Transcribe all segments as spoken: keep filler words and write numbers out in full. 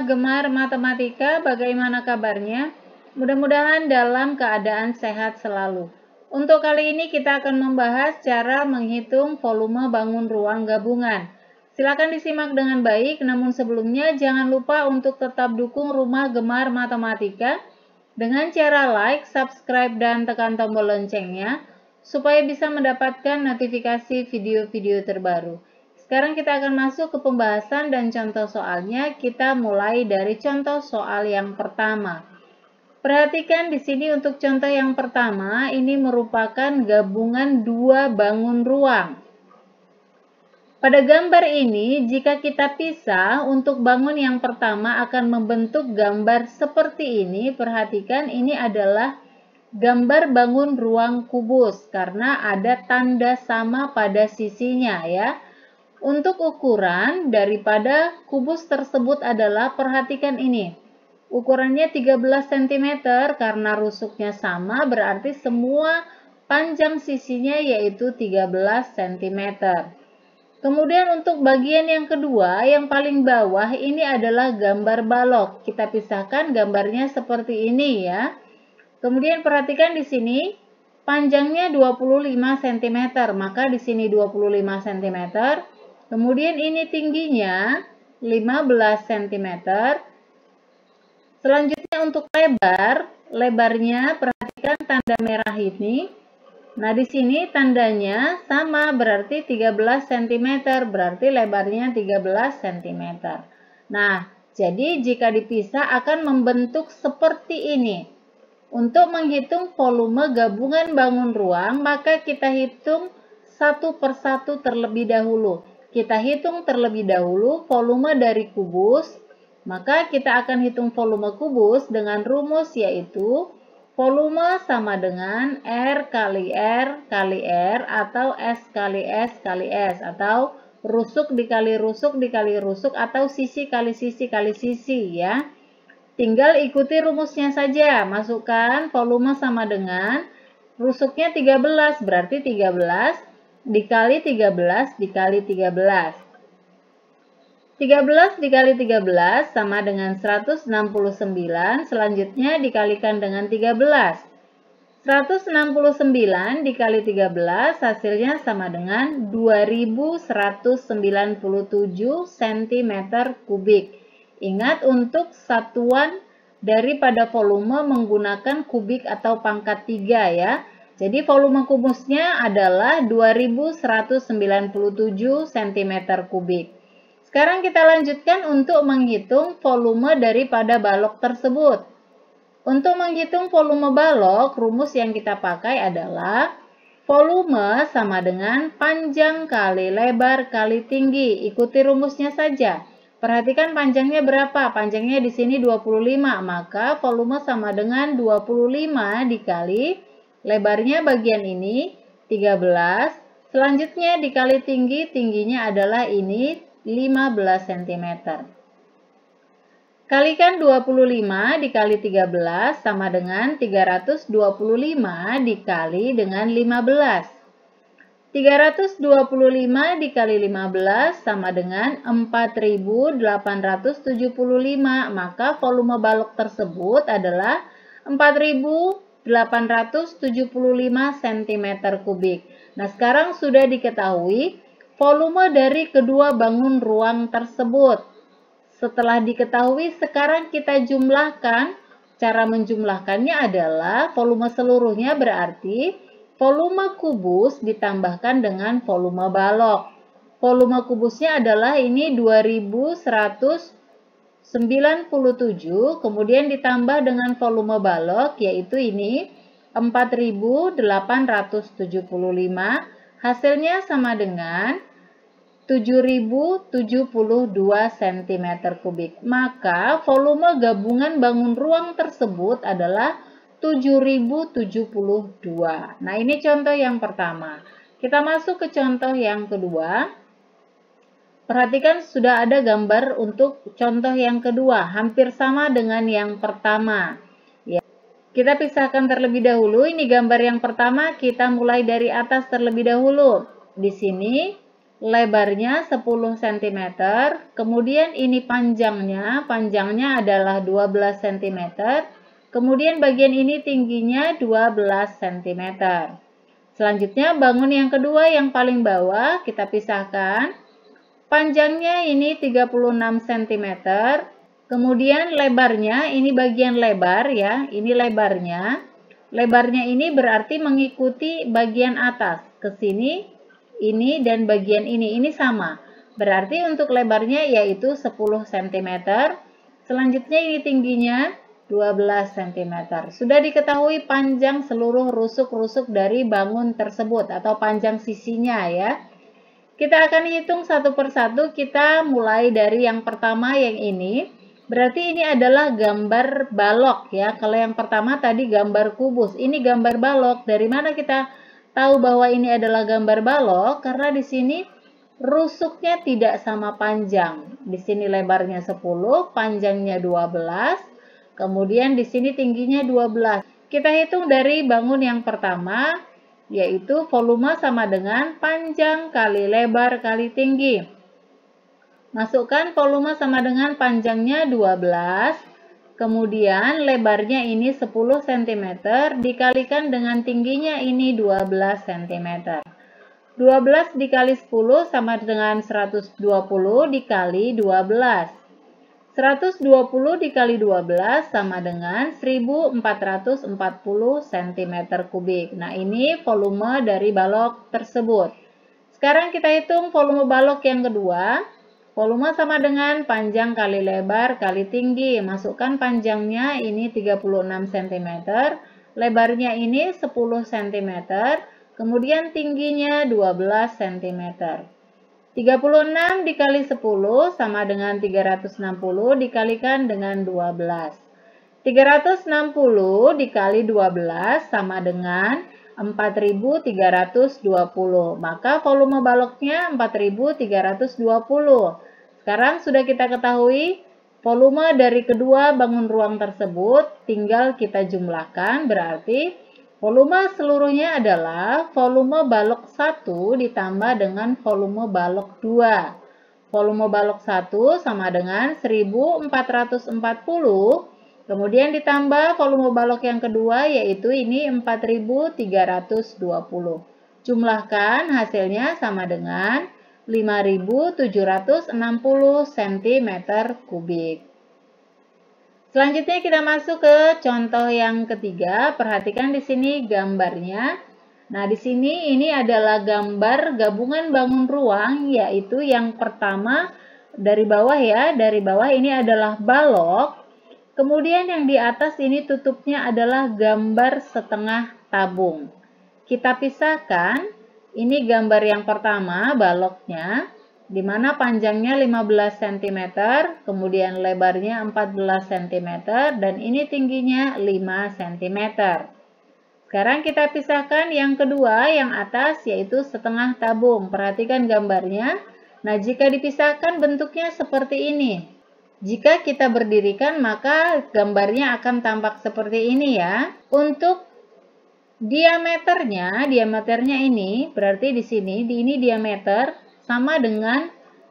gemar matematika, bagaimana kabarnya? Mudah-mudahan dalam keadaan sehat selalu. Untuk kali ini kita akan membahas cara menghitung volume bangun ruang gabungan. Silakan disimak dengan baik, namun sebelumnya jangan lupa untuk tetap dukung Rumah Gemar Matematika dengan cara like, subscribe, dan tekan tombol loncengnya supaya bisa mendapatkan notifikasi video-video terbaru. Sekarang kita akan masuk ke pembahasan dan contoh soalnya. Kita mulai dari contoh soal yang pertama. Perhatikan di sini untuk contoh yang pertama, ini merupakan gabungan dua bangun ruang. Pada gambar ini, jika kita pisah, untuk bangun yang pertama akan membentuk gambar seperti ini. Perhatikan, ini adalah gambar bangun ruang kubus karena ada tanda sama pada sisinya ya. Untuk ukuran daripada kubus tersebut adalah, perhatikan ini, ukurannya tiga belas sentimeter karena rusuknya sama, berarti semua panjang sisinya yaitu tiga belas sentimeter. Kemudian untuk bagian yang kedua, yang paling bawah ini adalah gambar balok. Kita pisahkan gambarnya seperti ini ya. Kemudian perhatikan di sini panjangnya dua puluh lima sentimeter, maka di sini dua puluh lima sentimeter. Kemudian ini tingginya lima belas sentimeter. Selanjutnya untuk lebar, lebarnya perhatikan tanda merah ini. Nah, di sini tandanya sama, berarti tiga belas sentimeter, berarti lebarnya tiga belas sentimeter. Nah, jadi jika dipisah akan membentuk seperti ini. Untuk menghitung volume gabungan bangun ruang, maka kita hitung satu persatu terlebih dahulu. Kita hitung terlebih dahulu volume dari kubus, maka kita akan hitung volume kubus dengan rumus yaitu volume sama dengan R kali R kali R atau S kali S kali S, atau rusuk dikali rusuk dikali rusuk, atau sisi kali sisi kali sisi ya. Tinggal ikuti rumusnya saja, masukkan volume sama dengan rusuknya tiga belas, berarti tiga belas dikali tiga belas dikali tiga belas. tiga belas dikali tiga belas sama dengan seratus enam puluh sembilan, selanjutnya dikalikan dengan tiga belas. seratus enam puluh sembilan dikali tiga belas hasilnya sama dengan dua ribu seratus sembilan puluh tujuh sentimeter kubik. Ingat, untuk satuan daripada volume menggunakan kubik atau pangkat tiga ya. Jadi volume kubusnya adalah dua ribu seratus sembilan puluh tujuh sentimeter kubik. Sekarang kita lanjutkan untuk menghitung volume daripada balok tersebut. Untuk menghitung volume balok, rumus yang kita pakai adalah volume sama dengan panjang kali lebar kali tinggi. Ikuti rumusnya saja. Perhatikan panjangnya berapa? Panjangnya di sini dua puluh lima, maka volume sama dengan dua puluh lima dikali lebarnya bagian ini tiga belas. Selanjutnya dikali tinggi, tingginya adalah ini lima belas sentimeter. Kalikan dua puluh lima dikali tiga belas sama dengan tiga ratus dua puluh lima dikali dengan lima belas. tiga ratus dua puluh lima dikali lima belas sama dengan empat ribu delapan ratus tujuh puluh lima, maka volume balok tersebut adalah empat ribu delapan ratus tujuh puluh lima sentimeter kubik. Nah, sekarang sudah diketahui volume dari kedua bangun ruang tersebut. Setelah diketahui, sekarang kita jumlahkan. Cara menjumlahkannya adalah volume seluruhnya berarti volume kubus ditambahkan dengan volume balok. Volume kubusnya adalah ini dua ribu seratus sembilan puluh tujuh, kemudian ditambah dengan volume balok yaitu ini empat ribu delapan ratus tujuh puluh lima, hasilnya sama dengan tujuh ribu tujuh puluh dua sentimeter kubik. Maka volume gabungan bangun ruang tersebut adalah tujuh ribu tujuh puluh dua. Nah, ini contoh yang pertama. Kita masuk ke contoh yang kedua. Perhatikan sudah ada gambar untuk contoh yang kedua, hampir sama dengan yang pertama. Ya. Kita pisahkan terlebih dahulu. Ini gambar yang pertama, kita mulai dari atas terlebih dahulu. Di sini lebarnya sepuluh sentimeter, kemudian ini panjangnya, panjangnya adalah dua belas sentimeter, kemudian bagian ini tingginya dua belas sentimeter. Selanjutnya bangun yang kedua yang paling bawah kita pisahkan. Panjangnya ini tiga puluh enam sentimeter, kemudian lebarnya ini bagian lebar ya, ini lebarnya. Lebarnya ini berarti mengikuti bagian atas ke sini. Ini dan bagian ini, ini sama. Berarti untuk lebarnya yaitu sepuluh sentimeter. Selanjutnya ini tingginya dua belas sentimeter. Sudah diketahui panjang seluruh rusuk-rusuk dari bangun tersebut atau panjang sisinya ya. Kita akan hitung satu persatu, kita mulai dari yang pertama yang ini. Berarti ini adalah gambar balok ya. Kalau yang pertama tadi gambar kubus, ini gambar balok. Dari mana kita tahu bahwa ini adalah gambar balok? Karena di sini rusuknya tidak sama panjang. Di sini lebarnya sepuluh, panjangnya dua belas. Kemudian di sini tingginya dua belas. Kita hitung dari bangun yang pertama, yaitu volume sama dengan panjang kali lebar kali tinggi. Masukkan volume sama dengan panjangnya dua belas. Kemudian lebarnya ini sepuluh sentimeter dikalikan dengan tingginya ini dua belas sentimeter. dua belas dikali sepuluh sama dengan seratus dua puluh dikali dua belas. seratus dua puluh dikali dua belas sama dengan seribu empat ratus empat puluh sentimeter kubik. Nah, ini volume dari balok tersebut. Sekarang kita hitung volume balok yang kedua. Volume sama dengan panjang kali lebar kali tinggi. Masukkan panjangnya ini tiga puluh enam sentimeter, lebarnya ini sepuluh sentimeter, kemudian tingginya dua belas sentimeter. tiga puluh enam dikali sepuluh sama dengan tiga ratus enam puluh dikalikan dengan dua belas. tiga ratus enam puluh dikali dua belas sama dengan empat ribu tiga ratus dua puluh. Maka volume baloknya empat ribu tiga ratus dua puluh. Sekarang sudah kita ketahui volume dari kedua bangun ruang tersebut, tinggal kita jumlahkan, berarti volume seluruhnya adalah volume balok satu ditambah dengan volume balok dua. Volume balok satu sama dengan seribu empat ratus empat puluh, kemudian ditambah volume balok yang kedua yaitu ini empat ribu tiga ratus dua puluh. Jumlahkan hasilnya sama dengan lima ribu tujuh ratus enam puluh sentimeter kubik. Selanjutnya kita masuk ke contoh yang ketiga. Perhatikan di sini gambarnya. Nah, di sini ini adalah gambar gabungan bangun ruang, yaitu yang pertama dari bawah ya, dari bawah ini adalah balok. Kemudian yang di atas ini tutupnya adalah gambar setengah tabung. Kita pisahkan. Ini gambar yang pertama, baloknya, di mana panjangnya lima belas sentimeter, kemudian lebarnya empat belas sentimeter, dan ini tingginya lima sentimeter. Sekarang kita pisahkan yang kedua, yang atas, yaitu setengah tabung. Perhatikan gambarnya. Nah, jika dipisahkan bentuknya seperti ini. Jika kita berdirikan, maka gambarnya akan tampak seperti ini ya. Untuk diameternya, diameternya ini berarti di sini, di ini diameter sama dengan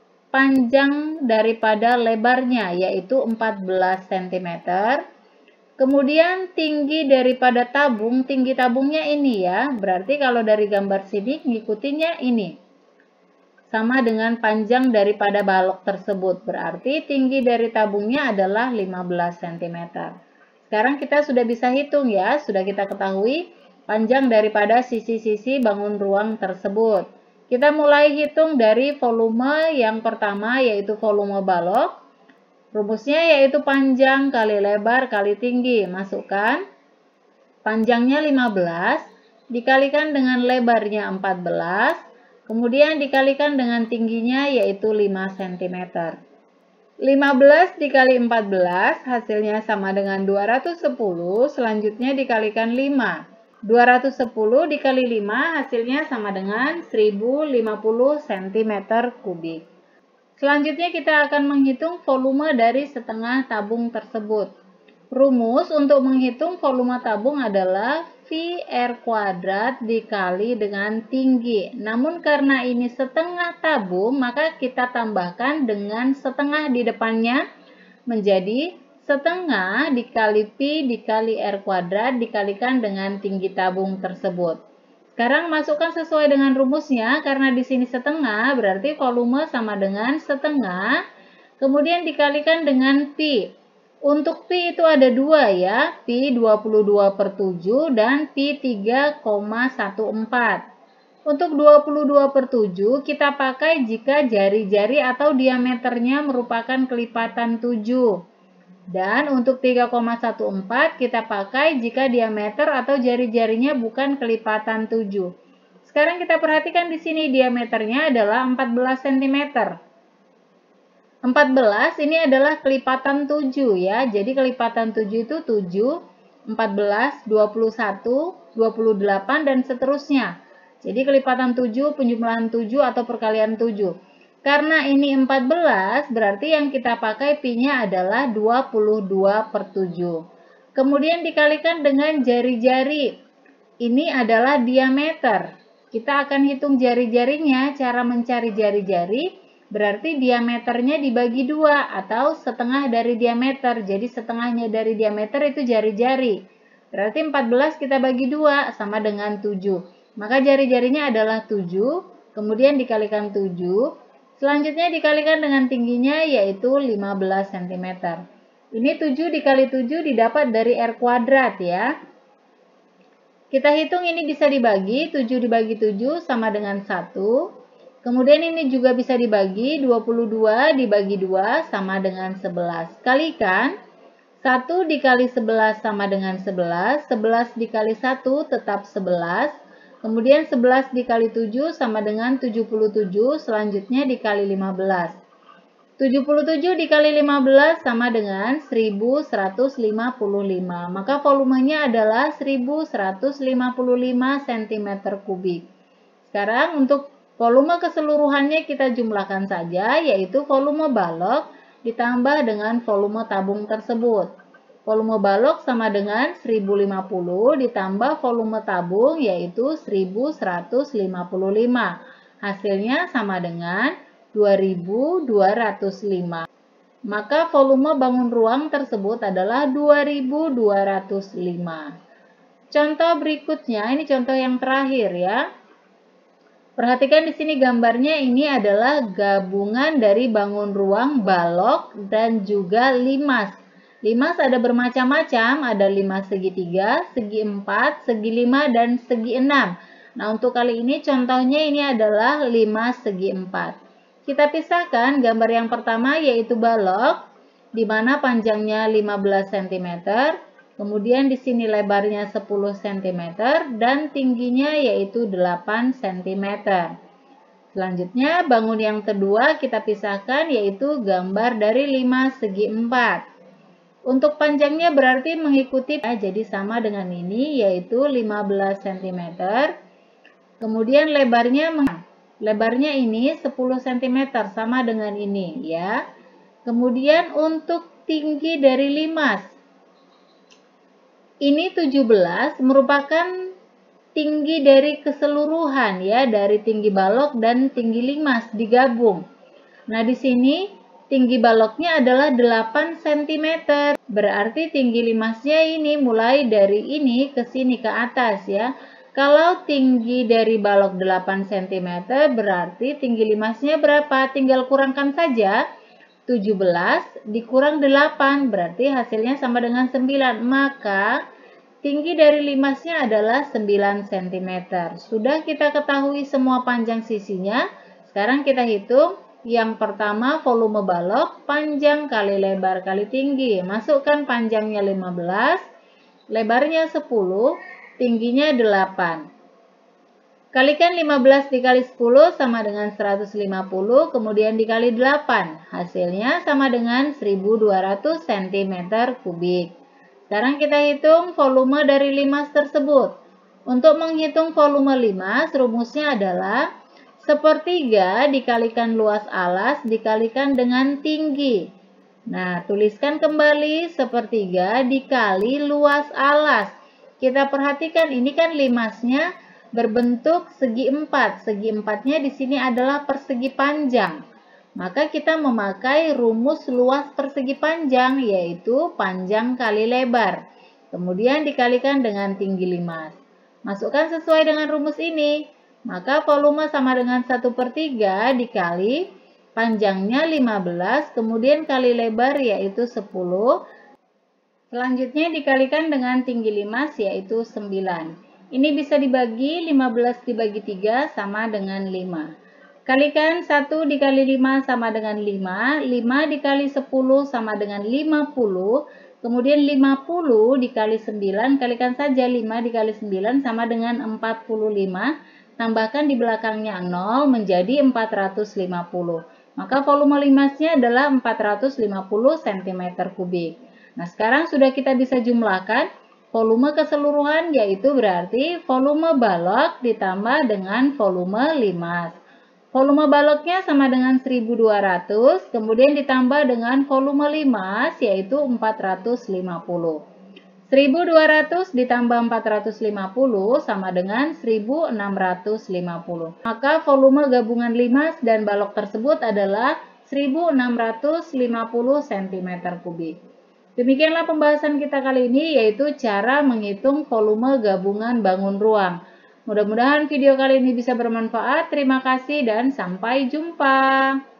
panjang daripada lebarnya, yaitu empat belas sentimeter. Kemudian tinggi daripada tabung, tinggi tabungnya ini ya, berarti kalau dari gambar sini ngikutinya ini. Sama dengan panjang daripada balok tersebut, berarti tinggi dari tabungnya adalah lima belas sentimeter. Sekarang kita sudah bisa hitung ya, sudah kita ketahui panjang daripada sisi-sisi bangun ruang tersebut. Kita mulai hitung dari volume yang pertama, yaitu volume balok. Rumusnya yaitu panjang kali lebar kali tinggi. Masukkan panjangnya lima belas, dikalikan dengan lebarnya empat belas, kemudian dikalikan dengan tingginya yaitu lima sentimeter. lima belas dikali empat belas hasilnya sama dengan dua ratus sepuluh, selanjutnya dikalikan lima. dua ratus sepuluh dikali lima hasilnya sama dengan seribu lima puluh sentimeter kubik. Selanjutnya kita akan menghitung volume dari setengah tabung tersebut. Rumus untuk menghitung volume tabung adalah V R kuadrat dikali dengan tinggi. Namun karena ini setengah tabung, maka kita tambahkan dengan setengah di depannya menjadi setengah dikali Pi dikali R kuadrat dikalikan dengan tinggi tabung tersebut. Sekarang masukkan sesuai dengan rumusnya, karena di sini setengah berarti volume sama dengan setengah, kemudian dikalikan dengan Pi. Untuk Pi itu ada dua ya, Pi dua puluh dua per tujuh dan Pi tiga koma empat belas. Untuk dua puluh dua per tujuh kita pakai jika jari-jari atau diameternya merupakan kelipatan tujuh. Dan untuk tiga koma empat belas kita pakai jika diameter atau jari-jarinya bukan kelipatan tujuh. Sekarang kita perhatikan di sini diameternya adalah empat belas sentimeter. empat belas ini adalah kelipatan tujuh ya. Jadi kelipatan tujuh itu tujuh, empat belas, dua puluh satu, dua puluh delapan dan seterusnya. Jadi kelipatan tujuh, penjumlahan tujuh atau perkalian tujuh. Karena ini empat belas, berarti yang kita pakai Pi-nya adalah dua puluh dua per tujuh. Kemudian dikalikan dengan jari-jari. Ini adalah diameter. Kita akan hitung jari-jarinya. Cara mencari jari-jari berarti diameternya dibagi dua atau setengah dari diameter. Jadi setengahnya dari diameter itu jari-jari. Berarti empat belas kita bagi dua sama dengan tujuh. Maka jari-jarinya adalah tujuh, kemudian dikalikan tujuh. Selanjutnya dikalikan dengan tingginya yaitu lima belas sentimeter. Ini tujuh dikali tujuh didapat dari R kuadrat ya. Kita hitung ini bisa dibagi, tujuh dibagi tujuh sama dengan satu. Kemudian ini juga bisa dibagi, dua puluh dua dibagi dua sama dengan sebelas. Kalikan, satu dikali sebelas sama dengan sebelas, sebelas dikali satu tetap sebelas. Kemudian sebelas dikali tujuh sama dengan tujuh puluh tujuh, selanjutnya dikali lima belas. tujuh puluh tujuh dikali lima belas sama dengan seribu seratus lima puluh lima. Maka volumenya adalah seribu seratus lima puluh lima sentimeter kubik. Sekarang untuk volume keseluruhannya kita jumlahkan saja, yaitu volume balok ditambah dengan volume tabung tersebut. Volume balok sama dengan seribu lima puluh ditambah volume tabung yaitu seribu seratus lima puluh lima. Hasilnya sama dengan dua ribu dua ratus lima. Maka volume bangun ruang tersebut adalah dua ribu dua ratus lima. Contoh berikutnya, ini contoh yang terakhir ya. Perhatikan di sini gambarnya, ini adalah gabungan dari bangun ruang, balok, dan juga limas. Limas ada bermacam-macam, ada limas segitiga, segi empat, segi lima, dan segi enam. Nah, untuk kali ini contohnya ini adalah limas segi empat. Kita pisahkan gambar yang pertama yaitu balok, di mana panjangnya lima belas sentimeter. Kemudian di sini lebarnya sepuluh sentimeter dan tingginya yaitu delapan sentimeter. Selanjutnya bangun yang kedua kita pisahkan yaitu gambar dari limas segi empat. Untuk panjangnya berarti mengikuti ya, jadi sama dengan ini yaitu lima belas sentimeter. Kemudian lebarnya lebarnya ini sepuluh sentimeter sama dengan ini ya. Kemudian untuk tinggi dari limas ini tujuh belas merupakan tinggi dari keseluruhan ya, dari tinggi balok dan tinggi limas digabung. Nah, di sini tinggi baloknya adalah delapan sentimeter. Berarti tinggi limasnya ini mulai dari ini ke sini ke atas ya. Kalau tinggi dari balok delapan sentimeter berarti tinggi limasnya berapa? Tinggal kurangkan saja. tujuh belas dikurang delapan berarti hasilnya sama dengan sembilan. Maka tinggi dari limasnya adalah sembilan sentimeter. Sudah kita ketahui semua panjang sisinya. Sekarang kita hitung. Yang pertama volume balok, panjang kali lebar kali tinggi. Masukkan panjangnya lima belas, lebarnya sepuluh, tingginya delapan. Kalikan lima belas dikali sepuluh sama dengan seratus lima puluh, kemudian dikali delapan. Hasilnya sama dengan seribu dua ratus sentimeter kubik. Sekarang kita hitung volume dari limas tersebut. Untuk menghitung volume limas, rumusnya adalah sepertiga dikalikan luas alas dikalikan dengan tinggi. Nah, tuliskan kembali sepertiga dikali luas alas. Kita perhatikan ini kan limasnya berbentuk segi empat. Segi empatnya di sini adalah persegi panjang. Maka kita memakai rumus luas persegi panjang, yaitu panjang kali lebar. Kemudian dikalikan dengan tinggi limas. Masukkan sesuai dengan rumus ini. Maka volume sama dengan satu per tiga dikali panjangnya lima belas, kemudian kali lebar yaitu sepuluh. Selanjutnya dikalikan dengan tinggi limas yaitu sembilan. Ini bisa dibagi, lima belas dibagi tiga sama dengan lima. Kalikan satu dikali lima sama dengan lima, lima dikali sepuluh sama dengan lima puluh, kemudian lima puluh dikali sembilan, kalikan saja lima dikali sembilan sama dengan empat puluh lima, tambahkan di belakangnya nol menjadi empat ratus lima puluh. Maka volume limasnya adalah empat ratus lima puluh sentimeter kubik. Nah, sekarang sudah kita bisa jumlahkan volume keseluruhan, yaitu berarti volume balok ditambah dengan volume limas. Volume baloknya sama dengan seribu dua ratus, kemudian ditambah dengan volume limas yaitu empat ratus lima puluh. seribu dua ratus ditambah empat ratus lima puluh sama dengan seribu enam ratus lima puluh. Maka volume gabungan limas dan balok tersebut adalah seribu enam ratus lima puluh sentimeter kubik. Demikianlah pembahasan kita kali ini, yaitu cara menghitung volume gabungan bangun ruang. Mudah-mudahan video kali ini bisa bermanfaat. Terima kasih dan sampai jumpa.